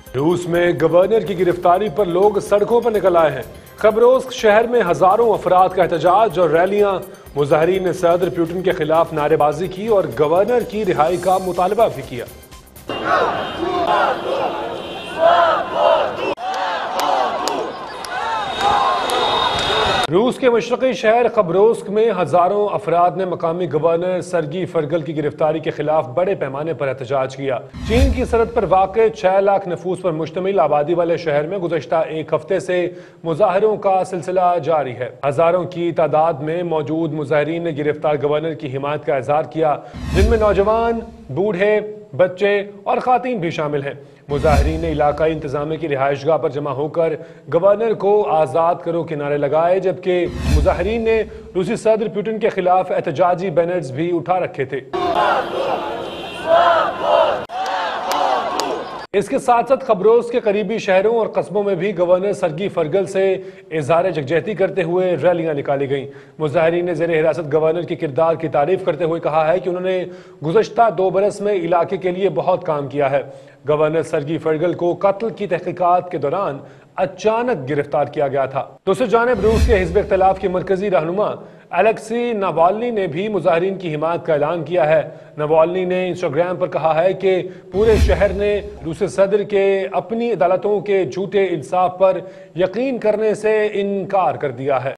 रूस में गवर्नर की गिरफ्तारी पर लोग सड़कों पर निकल आए हैं। खबरोस्क शहर में हजारों अफराद का एहतजाज और रैलियां। मुजाहिरीन ने सदर पुतिन के खिलाफ नारेबाजी की और गवर्नर की रिहाई का मुतालबा भी किया। रूस के मशरक़ी शहर खबरोस्क में हजारों अफराद ने मकामी गवर्नर सरगी फरगल की गिरफ्तारी के खिलाफ बड़े पैमाने पर एहतजाज किया। चीन की सरहद पर वाक़ 6 लाख नफूस पर मुश्तमिल आबादी वाले शहर में गुज़श्ता एक हफ्ते से मुजाहरों का सिलसिला जारी है। हजारों की तादाद में मौजूद मुजाहिरीन ने गिरफ्तार गवर्नर की हिमायत का इजहार किया, जिनमें नौजवान, बूढ़े, बच्चे और खातीन भी शामिल हैं। मुजाहिरीन ने इलाकाई इंतजामिया की रिहाइशगाह पर जमा होकर गवर्नर को आज़ाद करो के नारे लगाए, जबकि मुजाहिरीन ने रूसी सदर पुतिन के खिलाफ एहतजाजी बैनर्स भी उठा रखे थे। इसके साथ साथ खबरोस्क के करीबी शहरों और कस्बों में भी गवर्नर सरगी फरगल से इजहार यकजहती करते हुए रैलियां निकाली गईं। मुजाहिरीन ने ज़ेर हिरासत गवर्नर के किरदार की तारीफ करते हुए कहा है कि उन्होंने गुज़श्ता 2 बरस में इलाके के लिए बहुत काम किया है। गवर्नर सरगी फरगल को कत्ल की तहकीकात के दौरान अचानक गिरफ्तार किया गया था। दूसरी जानिब रूस के हिज़्ब इख्तिलाफ के मरकजी रहनुमा अलेक्सी नावाल्नी ने भी मुजाहिरीन की हिमायत का ऐलान किया है। नावाल्नी ने इंस्टाग्राम पर कहा है कि पूरे शहर ने रूसी सदर के अपनी अदालतों के झूठे इंसाफ पर यकीन करने से इनकार कर दिया है।